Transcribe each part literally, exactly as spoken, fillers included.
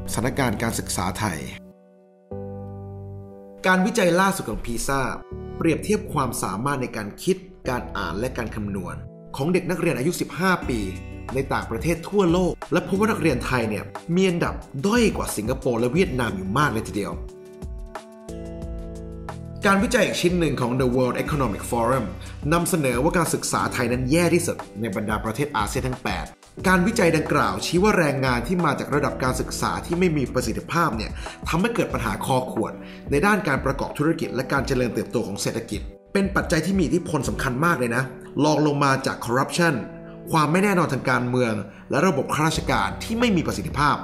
สถานการณ์การศึกษาไทยการวิจัยล่าสุดของพีซ่าเปรียบเทียบความสามารถในการคิดการอ่านและการคำนวณของเด็กนักเรียนอายุสิบห้าปีในต่างประเทศทั่วโลกและพบว่านักเรียนไทยเนี่ยมีอันดับด้อยกว่าสิงคโปร์และเวียดนามอยู่มากเลยทีเดียวการวิจัยอีกชิ้นหนึ่งของ The World Economic Forum นำเสนอว่าการศึกษาไทยนั้นแย่ที่สุดในบรรดาประเทศอาเซียนทั้งแปดการวิจัยดังกล่าวชี้ว่าแรงงานที่มาจากระดับการศึกษาที่ไม่มีประสิทธิภาพเนี่ยทำให้เกิดปัญหาคอขวดในด้านการประกอบธุรกิจและการเจริญเติบโตของเศรษฐกิจเป็นปัจจัยที่มีอิทธิพลสำคัญมากเลยนะรองลงมาจากคอร์รัปชันความไม่แน่นอนทางการเมืองและระบบข้าราชการที่ไม่มีประสิทธิภาพ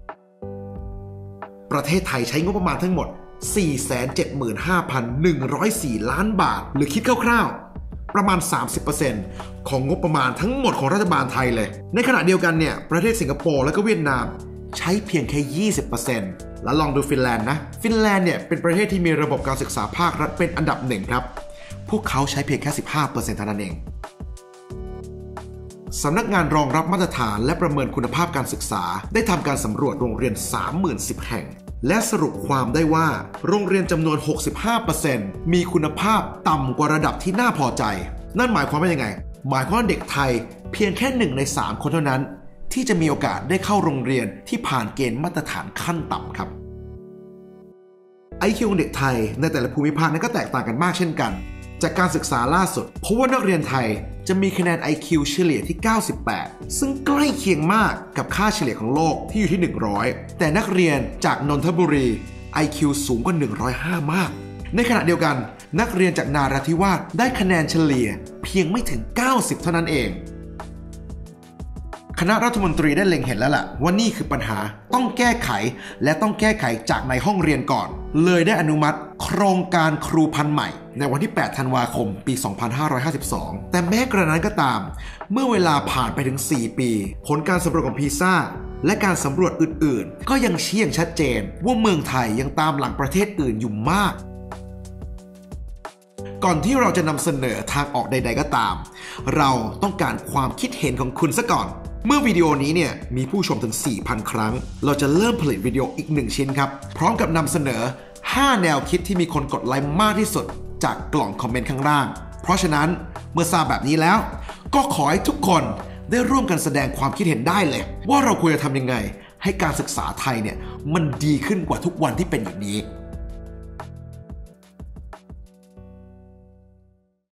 ประเทศไทยใช้งบประมาณทั้งหมด สี่แสนเจ็ดหมื่นห้าพันหนึ่งร้อยสี่ ล้านบาทหรือคิดคร่าวๆประมาณ สามสิบเปอร์เซ็นต์ ของงบประมาณทั้งหมดของรัฐบาลไทยเลยในขณะเดียวกันเนี่ยประเทศสิงคโปร์และก็เวียดนามใช้เพียงแค่ ยี่สิบเปอร์เซ็นต์ แล้วลองดูฟินแลนด์นะฟินแลนด์เนี่ยเป็นประเทศที่มีระบบการศึกษาภาครัฐเป็นอันดับหนึ่งครับพวกเขาใช้เพียงแค่ สิบห้าเปอร์เซ็นต์ เท่านั้นเองสำนักงานรองรับมาตรฐานและประเมินคุณภาพการศึกษาได้ทำการสำรวจโรงเรียน สามหมื่นสิบ แห่งและสรุปความได้ว่าโรงเรียนจำนวน หกสิบห้าเปอร์เซ็นต์ มีคุณภาพต่ำกว่าระดับที่น่าพอใจนั่นหมายความว่ายังไงหมายความว่าเด็กไทยเพียงแค่หนึ่งในสามคนเท่านั้นที่จะมีโอกาสได้เข้าโรงเรียนที่ผ่านเกณฑ์มาตรฐานขั้นต่ำครับ ไอ คิว ของเด็กไทยในแต่ละภูมิภาคนั้นก็แตกต่างกันมากเช่นกันจากการศึกษาล่าสุดพบว่านักเรียนไทยจะมีคะแนน ไอ คิว เฉลี่ยที่เก้าสิบแปดซึ่งใกล้เคียงมากกับค่าเฉลี่ยของโลกที่อยู่ที่หนึ่งร้อยแต่นักเรียนจากนนทบุรี ไอ คิว สูงกว่าหนึ่งร้อยห้ามากในขณะเดียวกันนักเรียนจากนาราธิวาสได้คะแนนเฉลี่ยเพียงไม่ถึงเก้าสิบเท่านั้นเองคณะรัฐมนตรีได้เล็งเห็นแล้วล่ะว่านี่คือปัญหาต้องแก้ไขและต้องแก้ไขจากในห้องเรียนก่อนเลยได้อนุมัติโครงการครูพันธุ์ใหม่ในวันที่แปดธันวาคมปีสองพันห้าร้อยห้าสิบสองแต่แม้กระนั้นก็ตามเมื่อเวลาผ่านไปถึงสี่ปีผลการสำรวจของพีซ่าและการสำรวจอื่นๆก็ยังชี้อย่างชัดเจนว่าเมืองไทยยังตามหลังประเทศอื่นอยู่มากก่อนที่เราจะนำเสนอทางออกใดๆก็ตามเราต้องการความคิดเห็นของคุณซะก่อนเมื่อวิดีโอนี้เนี่ยมีผู้ชมถึง สี่พัน ครั้งเราจะเริ่มผลิตวิดีโออีกหนึ่งชิ้นครับพร้อมกับนำเสนอห้าแนวคิดที่มีคนกดไลค์มากที่สุดจากกล่องคอมเมนต์ข้างล่างเพราะฉะนั้นเมื่อทราบแบบนี้แล้วก็ขอให้ทุกคนได้ร่วมกันแสดงความคิดเห็นได้เลยว่าเราควรจะทำยังไงให้การศึกษาไทยเนี่ยมันดีขึ้นกว่าทุกวันที่เป็นอยู่นี้